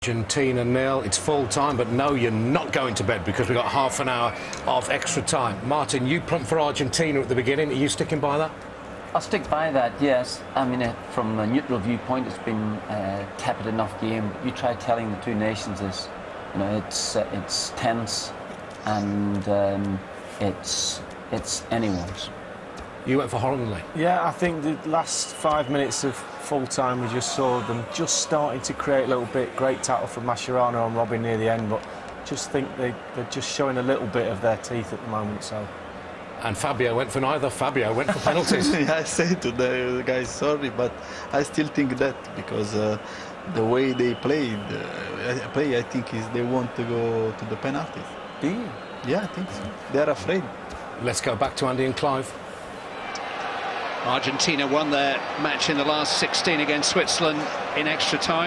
Argentina 0. It's full time, but no, you're not going to bed because we've got half an hour of extra time. Martin, you plumped for Argentina at the beginning. Are you sticking by that? I'll stick by that, yes. I mean, from a neutral viewpoint, it's been a tepid enough game. You try telling the two nations this, you know, it's tense and it's anyone's. You went for Holland, Lee? Yeah, I think the last 5 minutes of full time, we just saw them just starting to create a little bit. Great tackle from Mascherano and Robin near the end, but just think they're just showing a little bit of their teeth at the moment. So. And Fabio went for neither. Fabio went for penalties. Yeah, I say to the guys, sorry, but I still think that because the way they play, I think is they want to go to the penalties. Do you? Yeah, I think so. They're afraid. Let's go back to Andy and Clive. Argentina won their match in the last 16 against Switzerland in extra time.